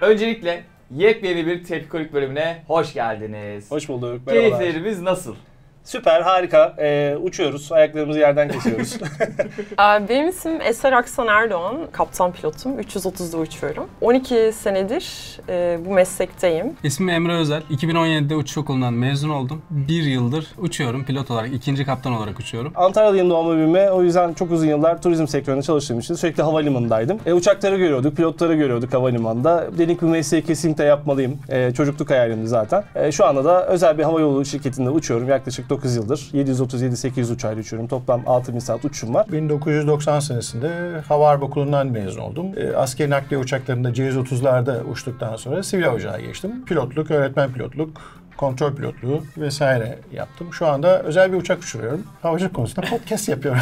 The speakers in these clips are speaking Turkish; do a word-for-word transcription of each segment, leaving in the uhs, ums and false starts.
Öncelikle yepyeni bir Tepkikolik bölümüne hoş geldiniz. Hoş bulduk. Merhabalar. Keyiflerimiz nasıl? Süper, harika. Ee, uçuyoruz, ayaklarımızı yerden kesiyoruz. Benim ismim Eser Aksan Erdoğan, kaptan pilotum. üç yüz otuzda uçuyorum. on iki senedir e, bu meslekteyim. İsmim Emre Özel. iki bin on yedide uçuş okulundan mezun oldum. Bir yıldır uçuyorum, pilot olarak, ikinci kaptan olarak uçuyorum. Antalya'dayım doğma büyüme. O yüzden çok uzun yıllar turizm sektöründe çalıştığım için sürekli havalimanındaydım. E, uçakları görüyorduk, pilotları görüyorduk havalimanında. Dedik bu mesleği kesinlikle yapmalıyım. E, çocukluk hayalimdi zaten. E, şu anda da özel bir havayolu şirketinde uçuyorum. Yaklaşık dokuz yıldır. yedi yüz otuz yedi sekiz yüz uçağıyla uçuyorum. Toplam altı bin saat uçuşum var. bin dokuz yüz doksan senesinde Hava Harp Okulu'ndan mezun oldum. E, askeri nakliye uçaklarında C yüz otuzlarda uçtuktan sonra sivil havacılığa geçtim. Pilotluk, öğretmen pilotluk, kontrol pilotluğu vesaire yaptım. Şu anda özel bir uçak uçuruyorum. Havacılık konusunda podcast yapıyorum.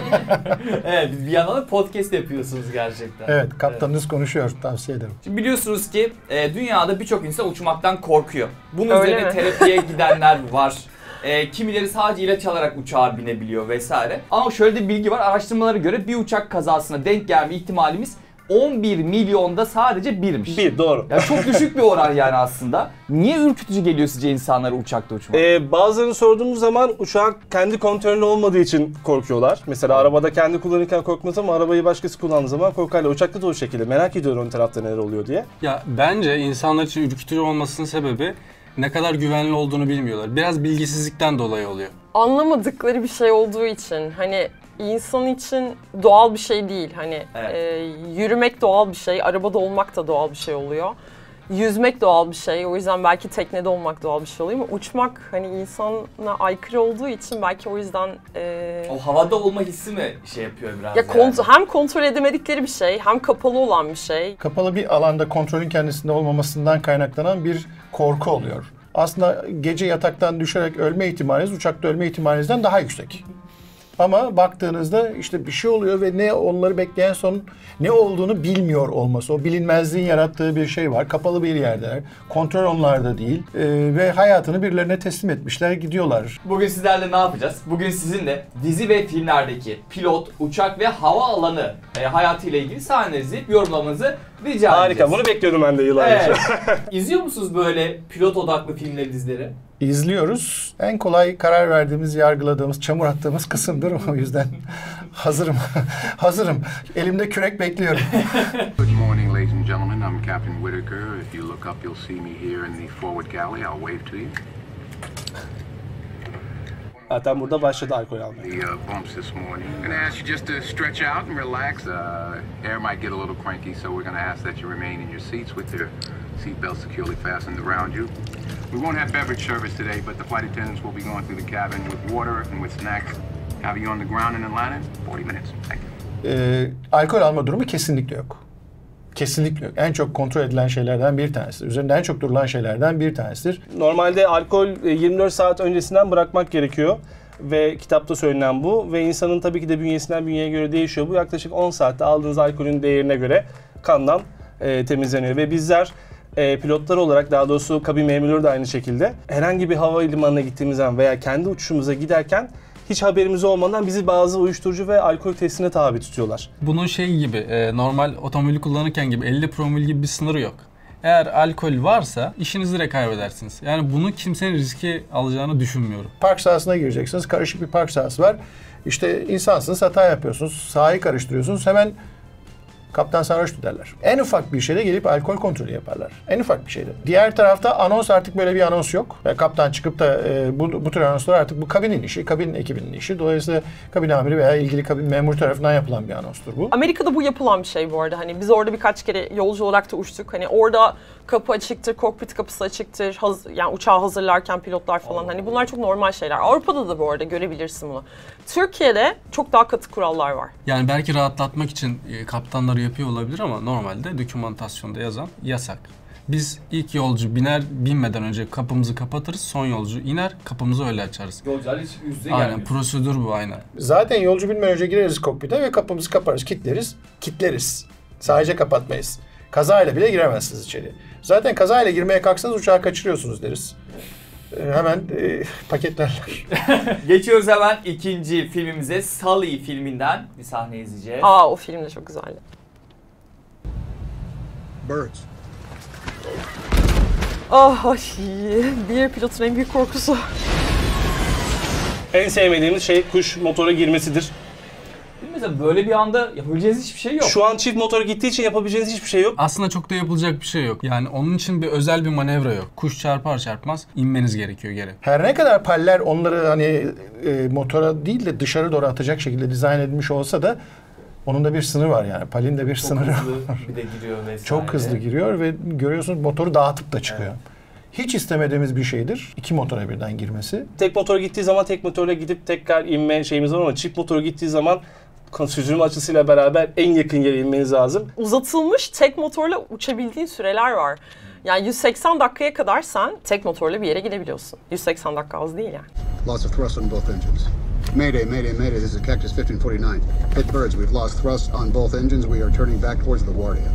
Evet, bir yandan da podcast yapıyorsunuz gerçekten. Evet, kaptanınız evet. konuşuyor. Tavsiye ederim. Şimdi biliyorsunuz ki e, dünyada birçok insan uçmaktan korkuyor. Bunun Öyle üzerine mi? terapiye gidenler var. E, kimileri sadece ilaç alarak uçağa binebiliyor vesaire. Ama şöyle de bir bilgi var. Araştırmalara göre bir uçak kazasına denk gelme ihtimalimiz on bir milyonda sadece birmiş. Bir, doğru. Yani çok düşük bir oran yani aslında. Niye ürkütücü geliyor sizce insanlara uçakta uçmak? Ee, bazılarını sorduğumuz zaman uçağın kendi kontrolünde olmadığı için korkuyorlar. Mesela arabada kendi kullanırken korkmaz ama arabayı başkası kullandığı zaman korkarlar. Uçakta da o şekilde. Merak ediyor ön tarafta neler oluyor diye. Ya bence insanlar için ürkütücü olmasının sebebi ne kadar güvenli olduğunu bilmiyorlar. Biraz bilgisizlikten dolayı oluyor. Anlamadıkları bir şey olduğu için hani insan için doğal bir şey değil. Hani Evet. e, yürümek doğal bir şey, arabada olmak da doğal bir şey oluyor. Yüzmek doğal bir şey. O yüzden belki teknede olmak doğal bir şey oluyor ama uçmak hani insana aykırı olduğu için belki o yüzden e, O havada olma hissi mi şey yapıyor biraz ya yani? kont- hem kontrol edemedikleri bir şey, hem kapalı olan bir şey. Kapalı bir alanda kontrolün kendisinde olmamasından kaynaklanan bir korku oluyor. Aslında gece yataktan düşerek ölme ihtimaliniz uçakta ölme ihtimalinizden daha yüksek. Ama baktığınızda işte bir şey oluyor ve ne onları bekleyen son ne olduğunu bilmiyor olması. O bilinmezliğin yarattığı bir şey var. Kapalı bir yerdeler. Kontrol onlarda değil. Ee, ve hayatını birilerine teslim etmişler, gidiyorlar. Bugün sizlerle ne yapacağız? Bugün sizinle dizi ve filmlerdeki pilot, uçak ve hava alanı e, hayatıyla ilgili sahneleri izleyip yorumlamanızı rica Harika. edeceğiz. Bunu bekliyordum ben de yıllardır. Evet. İzliyor musunuz böyle pilot odaklı filmleri, dizileri? İzliyoruz. En kolay karar verdiğimiz, yargıladığımız, çamur attığımız kısımdır. O yüzden hazırım. hazırım. Elimde kürek bekliyorum. Good morning, ladies and gentlemen. I'm Captain Whitaker. If you look up, you'll see me here in the forward galley. I'll wave to you. Zaten burada başladı alkol almaya. The uh, bumps this morning. I'm gonna ask you just to stretch out and relax. Uh, air might get a little cranky, so we're gonna ask that you remain in your seats with your seat belts securely fastened around you. We won't have beverage service today, but the flight attendants will be going through the cabin with water and with snacks. Have you on the ground in Atlanta? forty minutes. Thank you. Ee, alkol alma durumu kesinlikle yok. Kesinlikle yok. En çok kontrol edilen şeylerden bir tanesidir. Üzerinde en çok durulan şeylerden bir tanesidir. Normalde alkol yirmi dört saat öncesinden bırakmak gerekiyor. Ve kitapta söylenen bu. Ve insanın tabii ki de bünyesinden bünyeye göre değişiyor. Bu yaklaşık on saatte aldığınız alkolün değerine göre kandan e, temizleniyor. Ve bizler e, pilotlar olarak, daha doğrusu kabin memurları da aynı şekilde herhangi bir havalimanına gittiğimiz zaman veya kendi uçuşumuza giderken hiç haberimiz olmadan bizi bazı uyuşturucu ve alkol testine tabi tutuyorlar. Bunun şey gibi, e, normal otomobili kullanırken gibi elli promil gibi bir sınırı yok. Eğer alkol varsa işinizi direkt kaybedersiniz. Yani bunu kimsenin riske alacağını düşünmüyorum. Park sahasına gireceksiniz. Karışık bir park sahası var. İşte insansınız, hata yapıyorsunuz. Sahayı karıştırıyorsunuz. Hemen kaptan sarhoştu derler. En ufak bir şeyde gelip alkol kontrolü yaparlar. En ufak bir şeyde. Diğer tarafta anons, artık böyle bir anons yok. Ve kaptan çıkıp da e, bu, bu tür anonslar artık bu kabinin işi, kabin ekibinin işi. Dolayısıyla kabin amiri veya ilgili kabin memuru tarafından yapılan bir anonstur bu. Amerika'da bu yapılan bir şey bu arada. Hani biz orada birkaç kere yolcu olarak da uçtuk. Hani orada kapı açıktır, kokpit kapısı açıktır. Haz, yani uçağı hazırlarken pilotlar falan. Allah. Hani bunlar çok normal şeyler. Avrupa'da da bu arada görebilirsin bunu. Türkiye'de çok daha katı kurallar var. Yani belki rahatlatmak için e, kaptanları yapıyor olabilir ama normalde dokümantasyonda yazan yasak. Biz ilk yolcu biner binmeden önce kapımızı kapatırız, son yolcu iner, kapımızı öyle açarız. Yolcular hiç yüz yüze Aynen, gelmiyor. prosedür bu, aynen. Zaten yolcu binmeden önce gireriz kokpite ve kapımızı kaparız, kilitleriz, kilitleriz. Sadece kapatmayız. Kazayla bile giremezsiniz içeri. Zaten kazayla girmeye kalksanız uçağı kaçırıyorsunuz deriz. Ee, hemen e, paketlerler. Geçiyoruz hemen ikinci filmimize. Sully filminden bir sahne izleyeceğiz. Aa, o film de çok güzeldi. Birds. Ah ay, bir yer pilotun en büyük korkusu. En sevmediğimiz şey kuş motora girmesidir. Mesela böyle bir anda yapabileceğiniz hiçbir şey yok. Şu an çift motor gittiği için yapabileceğiniz hiçbir şey yok. Aslında çok da yapılacak bir şey yok. Yani onun için bir özel bir manevra yok. Kuş çarpar çarpmaz inmeniz gerekiyor geri. Her ne kadar paller onları hani e, motora değil de dışarı doğru atacak şekilde dizayn edilmiş olsa da onun da bir sınırı var yani. Palin de bir Çok sınırı hızlı var. bir de giriyor vesaire. Çok hızlı giriyor ve görüyorsunuz motoru dağıtıp da çıkıyor. Evet. Hiç istemediğimiz bir şeydir iki motora birden girmesi. Tek motor gittiği zaman tek motorla gidip tekrar inme şeyimiz var ama çift motor gittiği zaman süzülme açısıyla beraber en yakın yere inmeniz lazım. Uzatılmış tek motorla uçabildiğin süreler var. Yani yüz seksen dakikaya kadar sen tek motorla bir yere gidebiliyorsun. yüz seksen dakika az değil yani. Loss of thrust on both engines. Mayday, mayday, mayday, this is Cactus fifteen forty-nine. Hit birds, we've lost thrust on both engines. We are turning back towards the Warrior.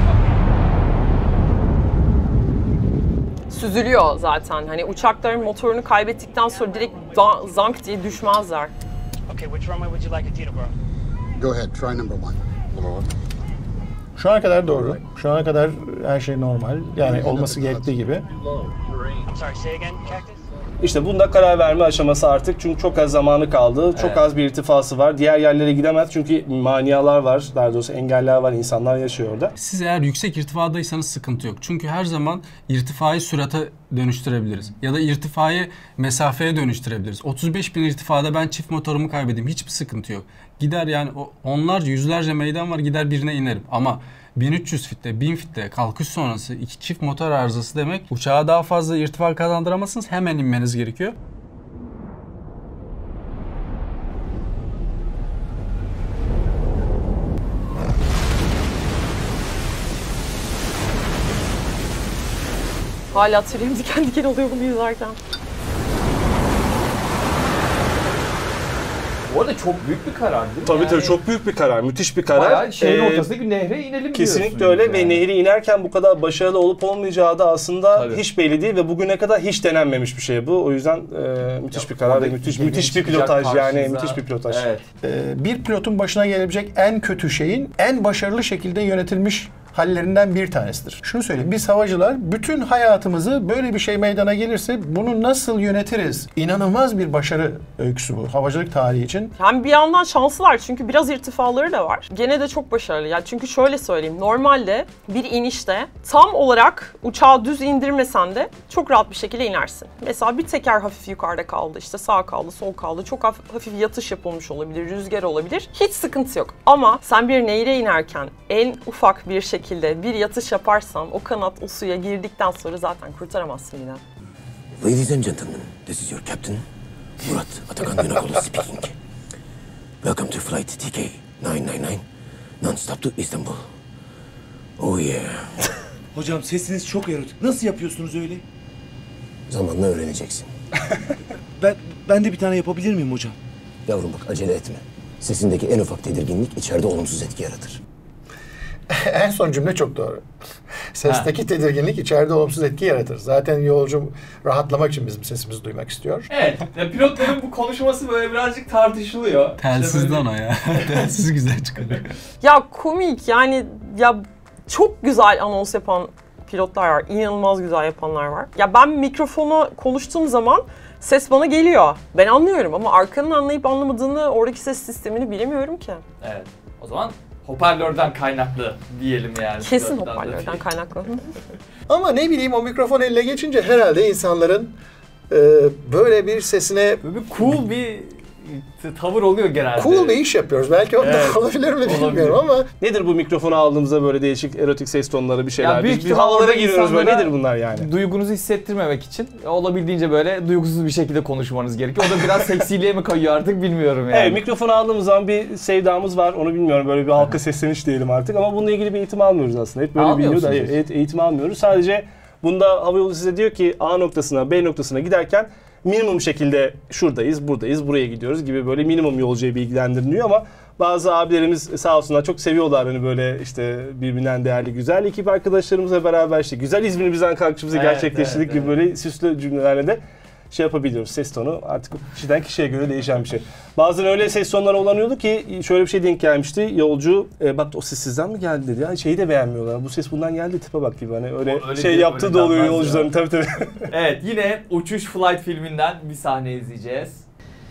Süzülüyor zaten. Hani uçakların motorunu kaybettikten sonra direkt da- zank diye düşmezler. Okay, which runway would you like at Teterboro? Go ahead, try number one. Number one. Şu ana kadar doğru. Şu ana kadar her şey normal. Yani olması gerektiği gibi. I'm sorry, say again, Cactus? İşte bunda karar verme aşaması artık çünkü çok az zamanı kaldı. Çok Evet. az bir irtifası var. Diğer yerlere gidemez çünkü manialar var. Daha doğrusu engeller var. İnsanlar yaşıyor orada. Siz eğer yüksek irtifadaysanız sıkıntı yok. Çünkü her zaman irtifayı sürate dönüştürebiliriz. Ya da irtifayı mesafeye dönüştürebiliriz. otuz beş bin irtifada ben çift motorumu kaybedeyim. Hiçbir sıkıntı yok. Gider yani onlarca, yüzlerce meydan var. Gider birine inerim. Ama bin üç yüz fitte, bin fitte kalkış sonrası iki çift motor arızası demek uçağa daha fazla irtifa kazandıramazsınız. Hemen inmeniz gerekiyor. Hala tüylerim diken diken oluyor bunu izlerken. Bu arada çok büyük bir karar değil mi? Tabii Yani tabii çok büyük bir karar. Müthiş bir karar. Bayağı şehrin Ee, ortasındaki bir nehre inelim Kesinlikle diyorsunuz öyle ve yani. nehri inerken bu kadar başarılı olup olmayacağı da aslında Tabii. hiç belli değil ve bugüne kadar hiç denenmemiş bir şey bu. O yüzden e, müthiş Ya, bir karar ve oradaki müthiş gemi müthiş bir çıkacak pilotaj yani karşınıza. müthiş bir pilotaj. Evet. Ee, bir pilotun başına gelebilecek en kötü şeyin en başarılı şekilde yönetilmiş hallerinden bir tanesidir. Şunu söyleyeyim, biz havacılar bütün hayatımızı böyle bir şey meydana gelirse bunu nasıl yönetiriz? İnanılmaz bir başarı öyküsü bu havacılık tarihi için. Hem bir yandan şanslılar çünkü biraz irtifaları da var. Gene de çok başarılı. Yani çünkü şöyle söyleyeyim, normalde bir inişte tam olarak uçağı düz indirmesen de çok rahat bir şekilde inersin. Mesela bir teker hafif yukarıda kaldı, işte sağ kaldı, sol kaldı, çok hafif, hafif yatış yapılmış olabilir, rüzgar olabilir. Hiç sıkıntı yok. Ama sen bir nehre inerken en ufak bir şekilde bir yatış yaparsan o kanat o suya girdikten sonra zaten kurtaramazsın yine. Ladies and gentlemen, this is your captain, Murat Atakan Yunakolu speaking. Welcome to flight T K nine nine nine, non-stop to Istanbul. Oh yeah. Hocam sesiniz çok erotik. Nasıl yapıyorsunuz öyle? Zamanla öğreneceksin. Ben ben de bir tane yapabilir miyim hocam? Yavrum bak acele etme. Sesindeki en ufak tedirginlik içeride olumsuz etki yaratır. En son cümle çok doğru. Sesteki tedirginlik içeride olumsuz etki yaratır. Zaten yolcu rahatlamak için bizim sesimizi duymak istiyor. Evet. Ya pilotların bu konuşması böyle birazcık tartışılıyor. Telsizden o ya. Telsiz güzel çıkarıyor. Ya komik yani, ya çok güzel anons yapan pilotlar var. İnanılmaz güzel yapanlar var. Ya ben mikrofona konuştuğum zaman ses bana geliyor. Ben anlıyorum ama arkanın anlayıp anlamadığını, oradaki ses sistemini bilemiyorum ki. Evet. O zaman hoparlörden kaynaklı diyelim yani. Kesin Pilottan da hoparlörden değil. kaynaklı. Ama ne bileyim o mikrofon eline geçince herhalde insanların e, böyle bir sesine Böyle bir cool bir tavır oluyor genelde. cool bir iş yapıyoruz. Belki ondan Evet, olabilir mi bilmiyorum olabilir. ama Nedir bu mikrofonu aldığımızda böyle değişik erotik ses tonları bir şeyler? Ya büyük biz bir ihtimal havalara orada giriyoruz böyle. insanlara- Nedir bunlar yani? Duygunuzu hissettirmemek için olabildiğince böyle duygusuz bir şekilde konuşmanız gerekiyor. O da biraz seksiliğe mi kayıyor artık bilmiyorum yani. Evet, mikrofonu aldığımız zaman bir sevdamız var. Onu bilmiyorum. Böyle bir halka sesleniş diyelim artık. Ama bununla ilgili bir eğitim almıyoruz aslında. Hep böyle Almıyor biliniyor da musunuz? hayır, eğitim almıyoruz. Sadece bunda havayolu size diyor ki A noktasına B noktasına giderken minimum şekilde şuradayız, buradayız, buraya gidiyoruz gibi böyle minimum yolcuya bilgilendiriliyor ama bazı abilerimiz sağ olsunlar çok seviyorlar hani böyle işte birbirinden değerli güzel ekip arkadaşlarımızla beraber işte güzel İzmir'imizden kalkışımızı Evet, gerçekleştirdik evet, gibi evet. böyle süslü cümlelerle de şey yapabiliyoruz. Ses tonu artık kişiden kişiye göre değişen bir şey. Bazen öyle ses tonları olanıyordu ki şöyle bir şey denk gelmişti. Yolcu e, bak o ses sizden mi geldi dedi. Ya şeyi de beğenmiyorlar. Bu ses bundan geldi tipe bak gibi. Hani öyle, öyle şey yaptığı da oluyor yolcuların tabii tabii. Evet yine Uçuş Flight filminden bir sahne izleyeceğiz.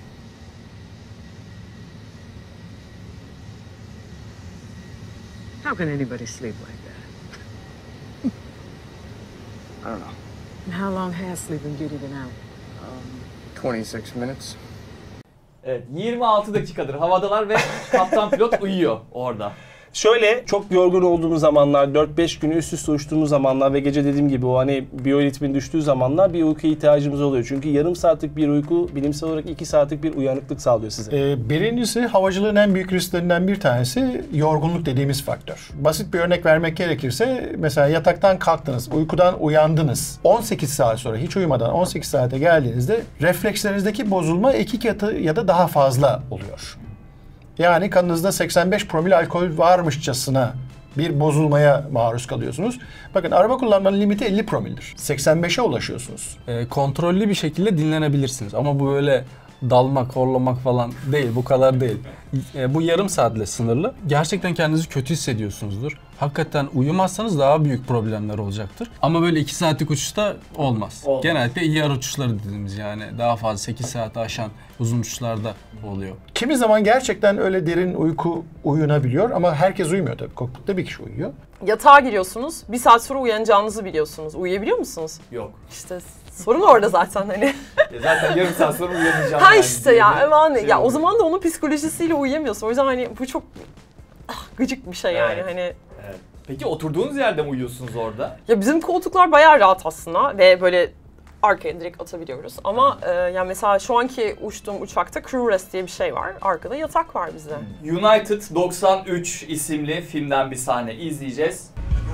How can anybody sleep like that? I don't know. And how long has Sleeping Beauty been out? Um, twenty-six minutes. Evet yirmi altı dakikadır havadalar ve kaptan pilot uyuyor orada. Şöyle çok yorgun olduğumuz zamanlar, dört beş günü üst üste uçtuğumuz zamanlar ve gece dediğim gibi o hani biyoritmin düştüğü zamanlar bir uykuya ihtiyacımız oluyor. Çünkü yarım saatlik bir uyku bilimsel olarak iki saatlik bir uyanıklık sağlıyor size. Ee, birincisi havacılığın en büyük risklerinden bir tanesi yorgunluk dediğimiz faktör. Basit bir örnek vermek gerekirse mesela yataktan kalktınız, uykudan uyandınız. on sekiz saat sonra hiç uyumadan on sekiz saate geldiğinizde reflekslerinizdeki bozulma iki katı ya da daha fazla oluyor. Yani kanınızda seksen beş promil alkol varmışçasına bir bozulmaya maruz kalıyorsunuz. Bakın araba kullanmanın limiti elli promildir. seksen beşe ulaşıyorsunuz. E, kontrollü bir şekilde dinlenebilirsiniz ama bu böyle dalmak, horlamak falan değil, bu kadar değil. E, bu yarım saatle sınırlı. Gerçekten kendinizi kötü hissediyorsunuzdur. Hakikaten uyumazsanız daha büyük problemler olacaktır. Ama böyle iki saatlik uçuşta olmaz. olmaz. Genellikle I R uçuşları dediğimiz yani daha fazla sekiz saati aşan uzun uçuşlarda oluyor. Kimi zaman gerçekten öyle derin uyku uyunabiliyor ama herkes uyumuyor tabii. Kokpitte bir kişi uyuyor. Yatağa giriyorsunuz, bir saat sonra uyanacağınızı biliyorsunuz. Uyuyabiliyor musunuz? Yok. İşte sorun orada zaten hani. Zaten yarım saat sonra uyanacağım. Ha yani işte ya aman şey ya oluyor. O zaman da onun psikolojisiyle uyuyamıyorsun. O yüzden hani bu çok ah, gıcık bir şey yani Evet. hani. Evet. Peki oturduğunuz yerde mi uyuyorsunuz orada? Ya bizim koltuklar bayağı rahat aslında ve böyle arkaya direkt atabiliyoruz. Ama e, yani mesela şu anki uçtuğum uçakta crew rest diye bir şey var. Arkada yatak var bizde. United doksan üç isimli filmden bir sahne izleyeceğiz.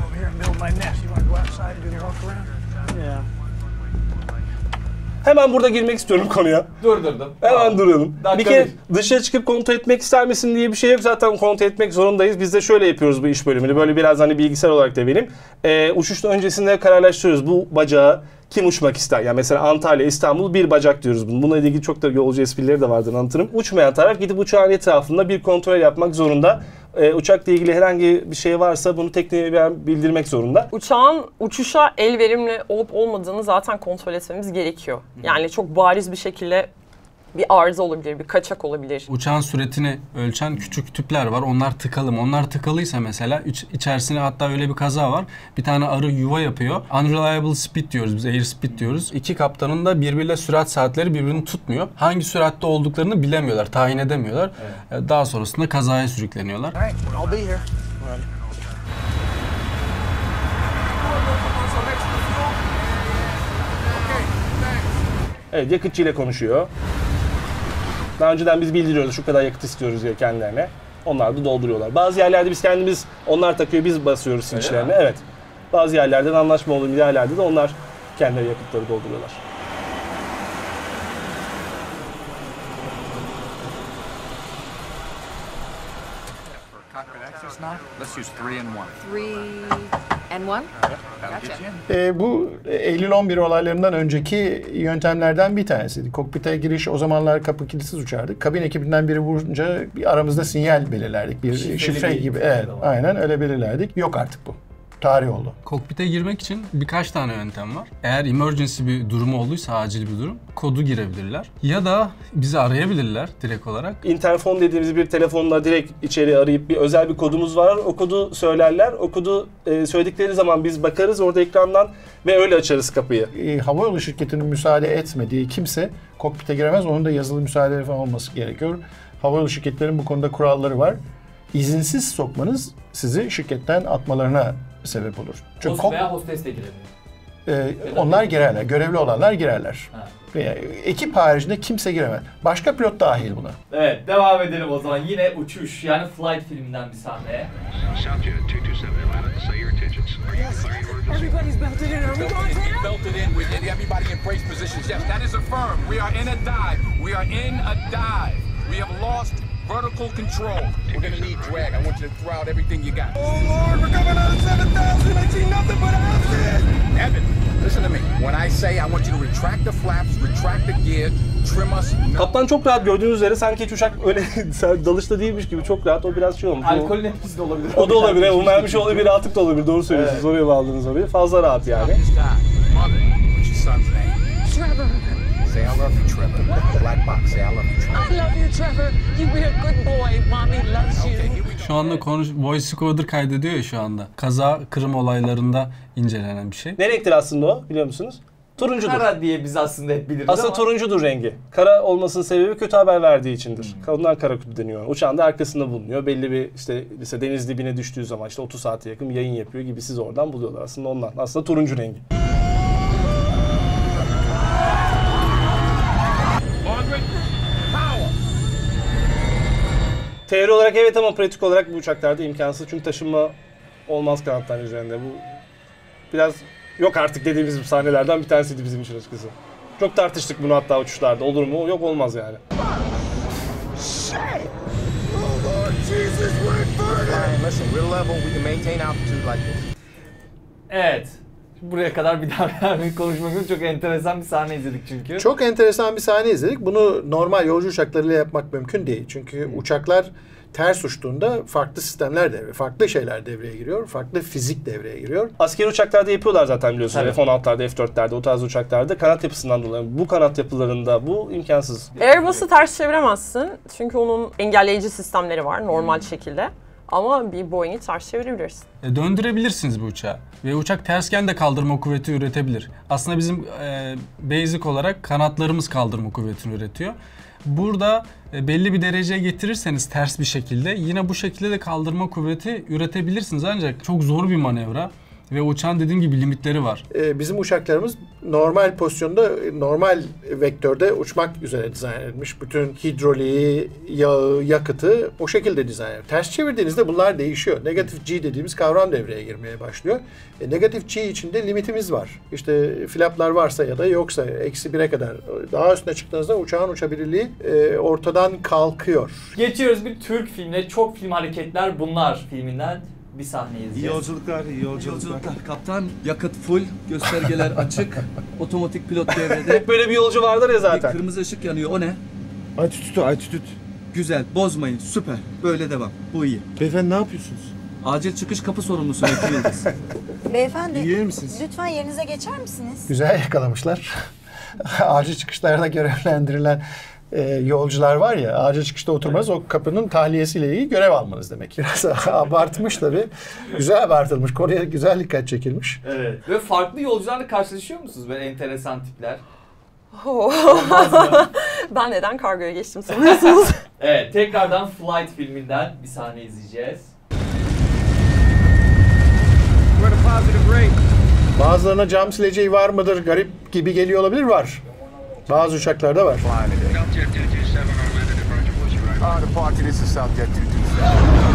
Hemen burada girmek istiyorum konuya. Durdurdum. Hemen Tamam. duralım. Dakika bir kere bir. dışarı çıkıp kontrol etmek ister misin diye bir şey yok. Zaten kontrol etmek zorundayız. Biz de şöyle yapıyoruz bu iş bölümünü. Böyle biraz hani bilgisayar olarak da benim. Ee, uçuşta öncesinde kararlaştırıyoruz. Bu bacağı kim uçmak ister? Yani mesela Antalya, İstanbul bir bacak diyoruz bunu. Bununla ilgili çok da yolcu esprileri de vardır anlatırım. Uçmayan taraf gidip uçağın etrafında bir kontrol yapmak zorunda. Ee, uçakla ilgili herhangi bir şey varsa bunu tekneye bildirmek zorunda. Uçağın uçuşa el verimli olup olmadığını zaten kontrol etmemiz gerekiyor. Yani çok bariz bir şekilde bir arıza olabilir, bir kaçak olabilir. Uçağın süratini ölçen küçük tüpler var. Onlar tıkalı mı? Onlar tıkalıysa mesela iç, içerisine hatta öyle bir kaza var. Bir tane arı yuva yapıyor. Unreliable speed diyoruz biz, air speed diyoruz. İki kaptanın da birbiriyle sürat saatleri birbirini tutmuyor. Hangi süratte olduklarını bilemiyorlar, tayin edemiyorlar. Evet. Daha sonrasında kazaya sürükleniyorlar. All right, I'll be here. Evet, yakıtçıyla konuşuyor. Daha önceden biz bildiriyoruz şu kadar yakıt istiyoruz diye kendilerine. Onlar da dolduruyorlar. Bazı yerlerde biz kendimiz, onlar takıyor, biz basıyoruz switchlerine. Evet. Bazı yerlerden anlaşma olduğu yerlerde de onlar kendileri yakıtları dolduruyorlar. Let's use three and one. Three and one? Ee, bu Eylül on bir olaylarından önceki yöntemlerden bir tanesiydi. Kokpite giriş o zamanlar kapı kilisiz uçardık. Kabin ekibinden biri vurunca bir aramızda sinyal belirlerdik. Bir Şifreli şifre bir gibi. şifre Evet, var. aynen öyle belirlerdik. Yok artık bu. Tarih oldu. Kokpite girmek için birkaç tane yöntem var. Eğer emergency bir durum olduysa, acil bir durum, kodu girebilirler. Ya da bizi arayabilirler direkt olarak. Interfon dediğimiz bir telefonla direkt içeri arayıp bir özel bir kodumuz var. O kodu söylerler. O kodu e, söyledikleri zaman biz bakarız orada ekrandan ve öyle açarız kapıyı. E, havayolu şirketinin müsaade etmediği kimse kokpite giremez. Onun da yazılı müsaadeleri falan olması gerekiyor. Havayolu şirketlerinin bu konuda kuralları var. İzinsiz sokmanız sizi şirketten atmalarına sebep olur. Çünkü Host veya hostes de girebilir. E, onlar girerler. Görevli olanlar girerler. Ha. Yani, ekip haricinde kimse giremez. Başka pilot dahil buna. Evet, devam edelim o zaman. Yine uçuş, yani Flight filminden bir sahne. Southjet two two seven Atlanta, say your intentions. Are you declaring emergency? Everybody's belted in. Are we going down? Belted in with everybody in brace positions. Yes, that is affirmed. We are in a dive. We are in a dive. We have lost Vertical control. We're gonna need drag. I want you to throw out everything you got. Oh Lord, we're coming out of seven thousand. I see nothing but houses. Evan, listen to me. When I say I want you to retract the flaps, retract the gear, trim us. No. Kaptan çok rahat, gördüğünüz üzere sanki hiç uçak öyle dalışta değilmiş gibi çok rahat. O biraz şey olmuş. Alkolün etkisi de olabilir. O da olabilir. O mermiş olabilir, bir rahatlık da olabilir. Doğru söylüyorsunuz. Evet. Oraya bağladınız orayı. Fazla rahat yani. Mother, what's your son's name? Trevor. Say I love you, Trevor. Black box, say I love you, Trevor. I love you, Trevor. You be a good boy. Mommy loves you. Okay, here we go. Şu anda konuş, voice recorder kaydediyor ya şu anda. Kaza, kırım olaylarında incelenen bir şey. Ne renktir aslında o, biliyor musunuz? Turuncudur. Kara diye biz aslında hep biliriz Aslında ama. turuncudur rengi. Kara olmasının sebebi kötü haber verdiği içindir. Hmm. Ondan kara kutu deniyor. Uçağın da arkasında bulunuyor. Belli bir işte, işte deniz dibine düştüğü zaman işte otuz saate yakın yayın yapıyor gibi siz oradan buluyorlar. Aslında ondan. Aslında turuncu rengi. Teori olarak evet ama pratik olarak bu uçaklarda imkansız. Çünkü taşınma olmaz kanatların üzerinde. Bu biraz yok artık dediğimiz sahnelerden bir tanesiydi bizim için açıkçası. Çok tartıştık bunu hatta uçuşlarda. Olur mu? Yok, olmaz yani. Listen, we're level. We can maintain altitude like this. Evet. Buraya kadar bir daha bir konuşmak için çok enteresan bir sahne izledik çünkü. Çok enteresan bir sahne izledik. Bunu normal yolcu uçaklarıyla yapmak mümkün değil. Çünkü hmm. uçaklar ters uçtuğunda farklı sistemler devreye, farklı şeyler devreye giriyor. Farklı fizik devreye giriyor. Askeri uçaklarda yapıyorlar zaten biliyorsunuz. Evet. F on altılarda, F dörtlerde, o tarz uçaklarda kanat yapısından dolayı. Bu kanat yapılarında bu imkansız. Airbus'u ters çeviremezsin. Çünkü onun engelleyici sistemleri var normal hmm. şekilde. Ama bir Boeing'i ters çevirebilirsin. E, döndürebilirsiniz bu uçağı. Ve uçak tersken de kaldırma kuvveti üretebilir. Aslında bizim e, basic olarak kanatlarımız kaldırma kuvvetini üretiyor. Burada e, belli bir dereceye getirirseniz ters bir şekilde yine bu şekilde de kaldırma kuvveti üretebilirsiniz. Ancak çok zor bir manevra. Ve uçağın dediğim gibi limitleri var. Ee, bizim uçaklarımız normal pozisyonda, normal vektörde uçmak üzere dizayn edilmiş. Bütün hidroliği, yağı, yakıtı o şekilde dizayn edilmiş. Ters çevirdiğinizde bunlar değişiyor. Negatif G dediğimiz kavram devreye girmeye başlıyor. E, negatif G içinde limitimiz var. İşte flaplar varsa ya da yoksa eksi bire kadar. Daha üstüne çıktığınızda uçağın uçabilirliği e, ortadan kalkıyor. Geçiyoruz bir Türk filmine. Çok film hareketler bunlar filminden. Bir sahne izleyeceğiz. İyi yolculuklar, iyi yolculuklar. iyi yolculuklar. Kaptan, yakıt full, göstergeler açık, otomatik pilot devrede. Hep böyle bir yolcu vardır ya zaten. Bir kırmızı ışık yanıyor, o ne? Altitude, altitude. Güzel, bozmayın, süper. Böyle devam, bu iyi. Beyefendi ne yapıyorsunuz? Acil çıkış kapı sorumlusu Metin Yıldız. Beyefendi, İlgilenir misiniz? lütfen yerinize geçer misiniz? Güzel yakalamışlar. Acil çıkışlarda görevlendirilen e, yolcular var ya, acil çıkışta oturmanız o kapının tahliyesiyle ilgili görev almanız demek. Biraz abartmış tabii. Güzel abartılmış. Konuya güzel dikkat çekilmiş. Evet. Ve farklı yolcularla karşılaşıyor musunuz böyle enteresan tipler? Ben neden kargoya geçtim sanıyorsunuz? Evet, tekrardan Flight filminden bir sahne izleyeceğiz. Bazılarına cam sileceği var mıdır? Garip gibi geliyor olabilir, var. Bazı uçaklarda var. Uh, departure, this is Southjet two two seven.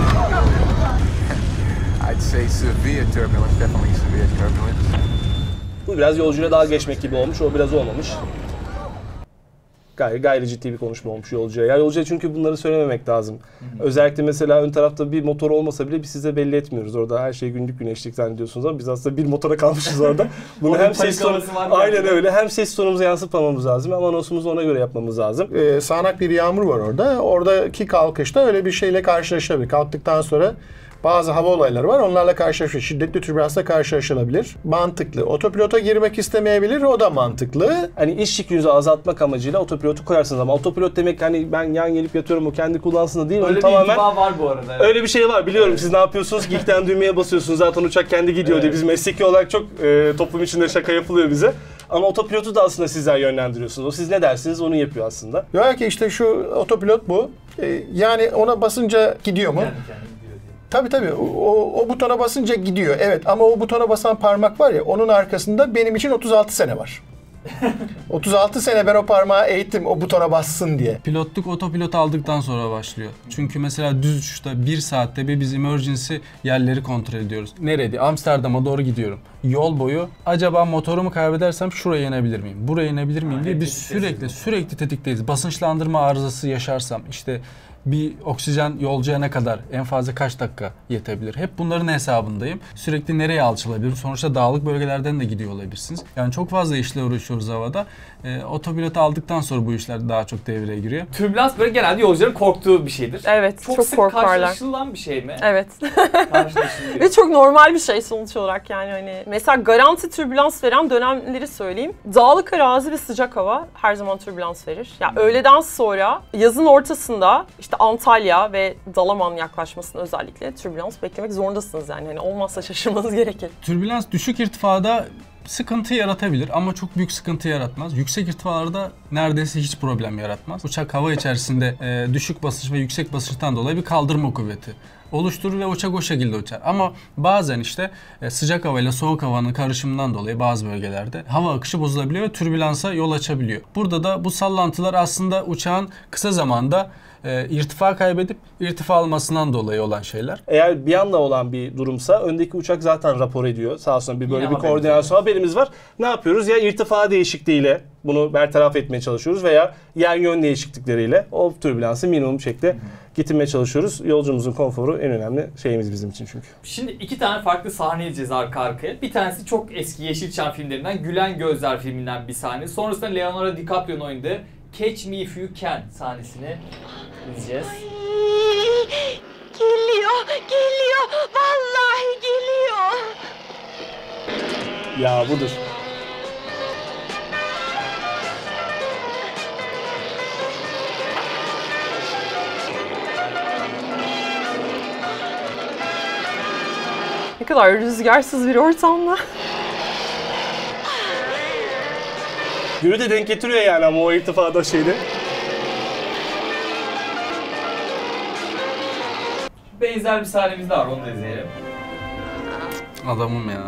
I'd say severe turbulence, definitely severe turbulence. Bu biraz yolcuyla dalga geçmek gibi olmuş, o biraz olmamış. Gayri, gayri ciddi bir konuşma olmuş yolcuya. Ya yolcuya çünkü bunları söylememek lazım. Hı hı. Özellikle mesela ön tarafta bir motor olmasa bile biz size belli etmiyoruz. Orada her şey günlük güneşlik zannediyorsunuz ama biz aslında bir motora kalmışız orada. Bunu hem ses tonu, aynen öyle, hem ses tonumuza yansıtmamamız lazım hem anonsumuzu ona göre yapmamız lazım. Ee, sağanak bir yağmur var orada. Oradaki kalkışta öyle bir şeyle karşılaşabilir. Kalktıktan sonra bazı hava olayları var. Onlarla karşılaşabilir. Şiddetli türbülansla karşılaşılabilir. Mantıklı. Otopilota girmek istemeyebilir. O da mantıklı. Hani iş yükünüzü azaltmak amacıyla otopilotu koyarsınız ama otopilot demek hani ben yan gelip yatıyorum o kendi kullansın da değil. Öyle bir tamamen var bu arada. Evet. Öyle bir şey var biliyorum. Evet. Siz ne yapıyorsunuz? Geek'ten düğmeye basıyorsunuz. Zaten uçak kendi gidiyor evet. diye. Biz mesleki olarak çok e, toplum içinde şaka yapılıyor bize. Ama otopilotu da aslında sizler yönlendiriyorsunuz. O siz ne dersiniz onu yapıyor aslında. Diyor ki işte şu otopilot bu. E, yani ona basınca gidiyor mu? Kendi kendine. Tabii tabii. O, o butona basınca gidiyor. Evet ama o butona basan parmak var ya, onun arkasında benim için otuz altı sene var. otuz altı sene ben o parmağı eğittim o butona bassın diye. Pilotluk otopilot aldıktan sonra başlıyor. Çünkü mesela düz uçuşta bir saatte bir biz emergency yerleri kontrol ediyoruz. Nerede? Amsterdam'a doğru gidiyorum. Yol boyu acaba motorumu kaybedersem şuraya inebilir miyim? Buraya inebilir miyim diye biz sürekli sürekli tetikteyiz. Basınçlandırma arızası yaşarsam işte bir oksijen yolcuya ne kadar, en fazla kaç dakika yetebilir? Hep bunların hesabındayım. Sürekli nereye alçalabilirim? Sonuçta dağlık bölgelerden de gidiyor olabilirsiniz. Yani çok fazla işle uğraşıyoruz havada. E, otopilotu aldıktan sonra bu işler daha çok devreye giriyor. Türbülans böyle genelde yolcuların korktuğu bir şeydir. Evet, çok, çok sık korkarlar. karşılaşılan bir şey mi? Evet. Karşılaşılıyor. Ve çok normal bir şey sonuç olarak yani hani. Mesela garanti türbülans veren dönemleri söyleyeyim. Dağlık arazi ve sıcak hava her zaman türbülans verir. Ya yani öğleden sonra yazın ortasında işte Antalya ve Dalaman yaklaşmasında özellikle türbülans beklemek zorundasınız yani. Hani olmazsa şaşırmanız gerekir. Türbülans düşük irtifada sıkıntı yaratabilir ama çok büyük sıkıntı yaratmaz. Yüksek irtifalarda neredeyse hiç problem yaratmaz. Uçak hava içerisinde e, düşük basınç ve yüksek basınçtan dolayı bir kaldırma kuvveti oluşturur ve uçak o şekilde uçar. Ama bazen işte e, sıcak hava ile soğuk havanın karışımından dolayı bazı bölgelerde hava akışı bozulabiliyor ve türbülansa yol açabiliyor. Burada da bu sallantılar aslında uçağın kısa zamanda e, irtifa kaybedip irtifa almasından dolayı olan şeyler. Eğer bir anda olan bir durumsa öndeki uçak zaten rapor ediyor. Sağ olsun bir böyle Yine bir koordinasyon haberimiz haberimiz var. Ne yapıyoruz? Ya irtifa değişikliğiyle bunu bertaraf etmeye çalışıyoruz veya yer yön değişiklikleriyle o türbülansı minimum şekilde getirmeye çalışıyoruz. Yolcumuzun konforu en önemli şeyimiz bizim için çünkü. Şimdi iki tane farklı sahne izleyeceğiz arka arkaya. Bir tanesi çok eski Yeşilçam filmlerinden, Gülen Gözler filminden bir sahne. Sonrasında Leonardo DiCaprio'nun oynadığı Catch Me If You Can sahnesini izleyeceğiz. Geliyor, geliyor. Vallahi geliyor. Ya budur. Ne kadar rüzgarsız bir ortamda. Gürü de denk getiriyor yani ama o irtifada şeyde. Benzer bir sahnemiz de var, onu da izleyelim. Adamım ya.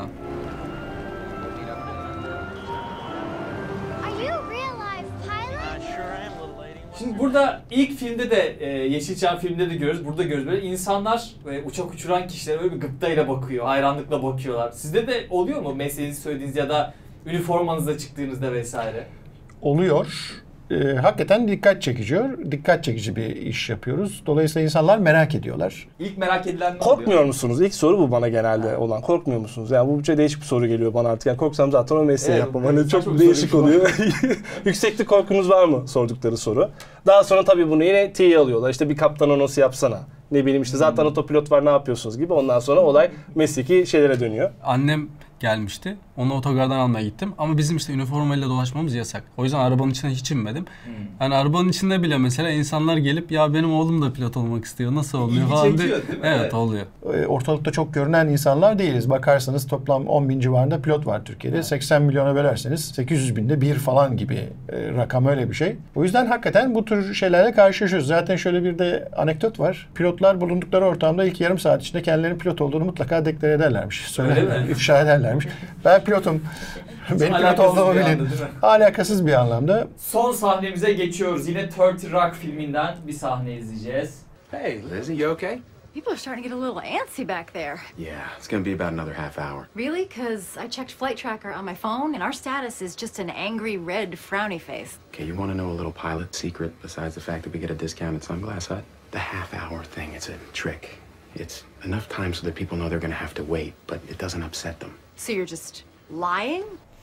Şimdi burada ilk filmde de e, Yeşilçam filmde de görüyoruz, burada görüyoruz böyle insanlar e, uçak uçuran kişilere böyle bir gıptayla bakıyor, hayranlıkla bakıyorlar. Sizde de oluyor mu mesleğinizi söylediğiniz ya da üniformanızda çıktığınızda vesaire? Oluyor. Ee, hakikaten dikkat çekici, dikkat çekici bir iş yapıyoruz. Dolayısıyla insanlar merak ediyorlar. İlk merak edilen ne Korkmuyor oluyor? musunuz? İlk soru bu bana genelde ha. olan. Korkmuyor musunuz? Yani bu bir değişik bir soru geliyor bana artık. Yani korksam zaten o mesleği Evet, yapmam. evet, Hani çok, çok değişik soru oluyor. Yükseklik korkunuz var mı? Sordukları soru. Daha sonra tabii bunu yine T'ye alıyorlar. İşte bir kaptan anosu yapsana. Ne bileyim işte zaten otopilot var ne yapıyorsunuz gibi. Ondan sonra olay mesleki şeylere dönüyor. Annem gelmişti. Onu otogardan almaya gittim. Ama bizim işte üniformayla dolaşmamız yasak. O yüzden arabanın içine hiç inmedim. Hmm. Yani arabanın içinde bile mesela insanlar gelip ya benim oğlum da pilot olmak istiyor. Nasıl oluyor İlgi falan çekiyor, diye. değil mi? Evet, Evet. oluyor. Ortalıkta çok görünen insanlar değiliz. Bakarsanız toplam on bin civarında pilot var Türkiye'de. Evet. seksen milyona bölerseniz sekiz yüz binde bir falan gibi e, rakam öyle bir şey. O yüzden hakikaten bu tür şeylerle karşılaşıyoruz. Zaten şöyle bir de anekdot var. Pilotlar bulundukları ortamda ilk yarım saat içinde kendilerinin pilot olduğunu mutlaka deklare ederlermiş. Söylerler, ifşa ederlermiş. Ben pilotum. Benim pilot olduğumu bilin. Alakasız bir anlamda. Son sahnemize geçiyoruz. Yine thirty Rock filminden bir sahne izleyeceğiz. Hey, Lizzie, you okay? People are starting to get a little antsy back there. Yeah, it's gonna be about another half hour. Really? Because I checked flight tracker on my phone and our status is just an angry red frowny face. Okay, you want to know a little pilot secret besides the fact that we get a discount at Sunglass Hut? The half hour thing, it's a trick. It's enough time so that people know they're gonna have to wait, but it doesn't upset them. So you're just lying?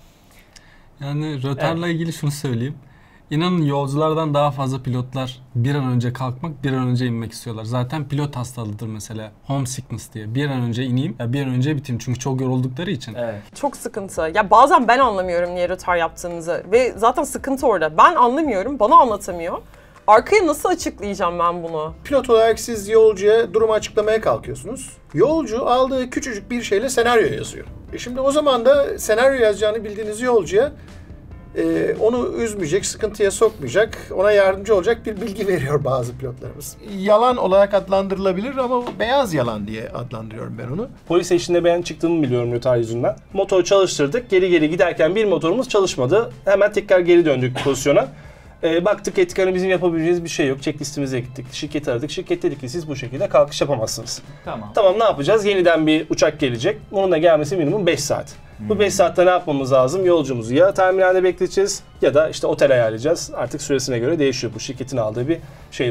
Yani rötarla evet. ilgili şunu söyleyeyim. İnanın yolculardan daha fazla pilotlar bir an önce kalkmak, bir an önce inmek istiyorlar. Zaten pilot hastalığıdır mesela. Homesickness diye. Bir an önce ineyim, ya bir an önce biteyim. Çünkü çok yoruldukları için. Evet. Çok sıkıntı. Ya bazen ben anlamıyorum niye rötar yaptığımızı. Ve zaten sıkıntı orada. Ben anlamıyorum, bana anlatamıyor. Arkaya nasıl açıklayacağım ben bunu? Pilot olarak siz yolcuya durumu açıklamaya kalkıyorsunuz. Yolcu aldığı küçücük bir şeyle senaryo yazıyor. E şimdi o zaman da senaryo yazacağını bildiğiniz yolcuya e, onu üzmeyecek, sıkıntıya sokmayacak, ona yardımcı olacak bir bilgi veriyor bazı pilotlarımız. Yalan olarak adlandırılabilir ama beyaz yalan diye adlandırıyorum ben onu. Polis eşliğinde ben çıktığımı biliyorum rötar yüzünden. Motoru çalıştırdık. Geri geri giderken bir motorumuz çalışmadı. Hemen tekrar geri döndük pozisyona. E, baktık ettik hani bizim yapabileceğimiz bir şey yok. Checklistimize gittik. Şirketi aradık. Şirket dedi ki siz bu şekilde kalkış yapamazsınız. Tamam. Tamam ne yapacağız? Yeniden bir uçak gelecek. Onun da gelmesi minimum beş saat. Hmm. Bu beş saatte ne yapmamız lazım? Yolcumuzu ya terminalde bekleteceğiz ya da işte otel ayarlayacağız. Artık süresine göre değişiyor. Bu şirketin aldığı bir şey bu.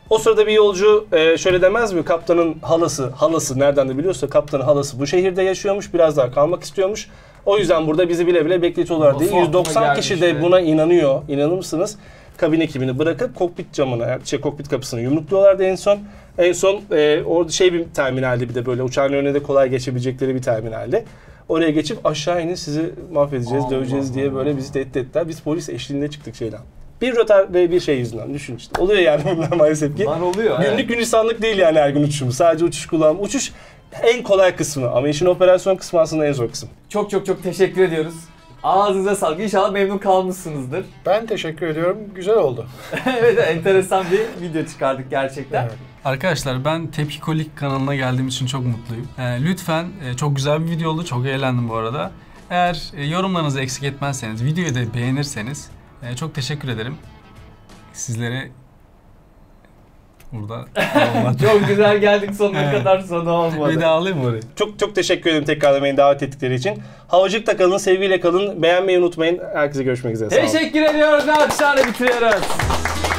O sırada bir yolcu e, şöyle demez mi? Kaptanın halası, halası nereden de biliyorsa kaptanın halası bu şehirde yaşıyormuş. Biraz daha kalmak istiyormuş. O yüzden burada bizi bile bile bekletiyorlar diye. yüz doksan kişi de buna inanıyor. İnanır mısınız? Kabin ekibini bırakıp kokpit camına, şey kokpit kapısını yumrukluyorlardı en son. En son e, orada şey bir terminalde, bir de böyle uçağın önüne de kolay geçebilecekleri bir terminalde. Oraya geçip aşağı inin, sizi mahvedeceğiz, Allah döveceğiz Allah diye Allah. Böyle bizi tehdit ettiler. Biz polis eşliğinde çıktık şeyden. Bir rötar ve bir şey yüzünden düşün işte. Oluyor yani bunlar maalesef ki. Bunlar oluyor. Günlük evet. Gülistanlık değil yani her gün uçuşumuz. Sadece uçuş kullanım. Uçuş en kolay kısmı ama işin operasyon kısmı aslında en zor kısım. Çok çok çok teşekkür ediyoruz. Ağzınıza sağlık. İnşallah memnun kalmışsınızdır. Ben teşekkür ediyorum. Güzel oldu. Evet, enteresan bir video çıkardık gerçekten. Evet. Arkadaşlar ben Tepki Kolik kanalına geldiğim için çok mutluyum. Ee, lütfen e, çok güzel bir video oldu. Çok eğlendim bu arada. Eğer e, yorumlarınızı eksik etmezseniz, videoyu da beğenirseniz e, çok teşekkür ederim. Sizlere burada çok güzel geldik sonuna evet. kadar, sonu olmadı. Bir daha alayım mı orayı? Çok çok teşekkür ederim tekrardan beni davet ettikleri için. Havacılıkta kalın, sevgiyle kalın. Beğenmeyi unutmayın. Herkese görüşmek üzere. Teşekkür ediyoruz. Alkışlarla bitiriyoruz.